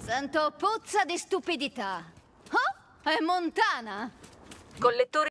Sento puzza di stupidità. Oh, è Montana! Collettore